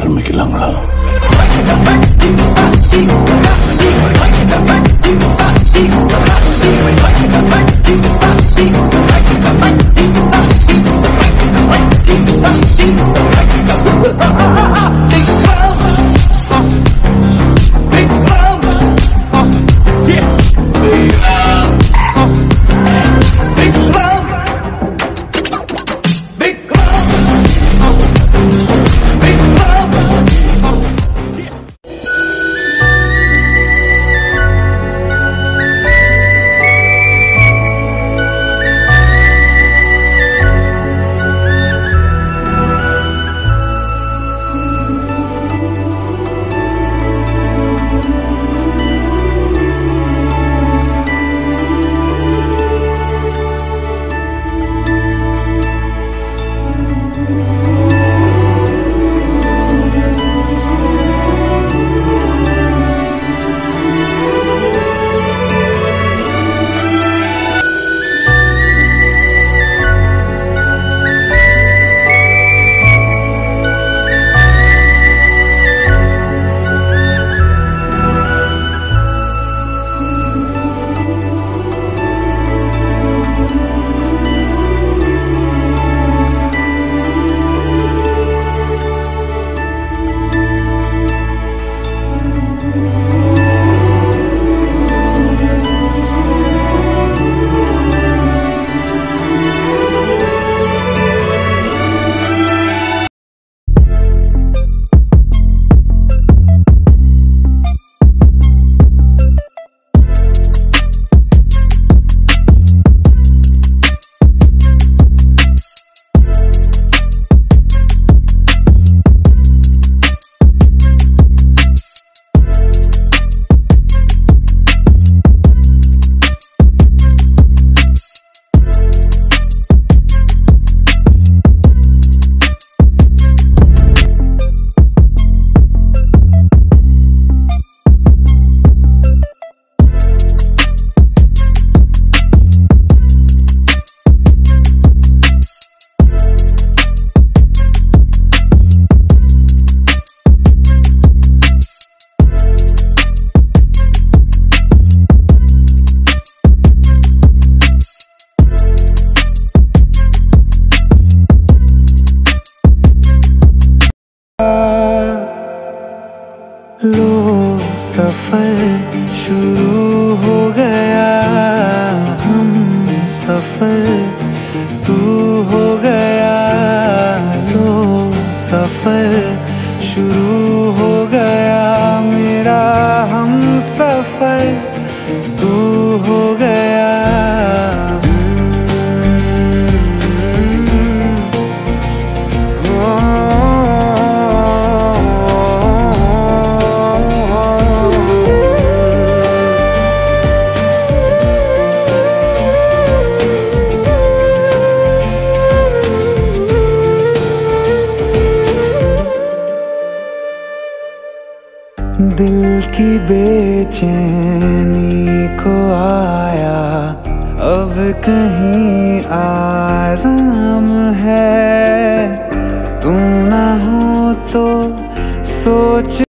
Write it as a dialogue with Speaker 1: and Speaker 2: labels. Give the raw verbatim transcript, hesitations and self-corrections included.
Speaker 1: घर में की लंगड़ा हूं।
Speaker 2: लो सफर शुरू हो गया, हम सफर तू हो गया। लो सफर शुरू हो गया, मेरा हम सफर तू हो गया। दिल की बेचैनी को आया अब कहीं आराम है, तुम ना हो तो सोच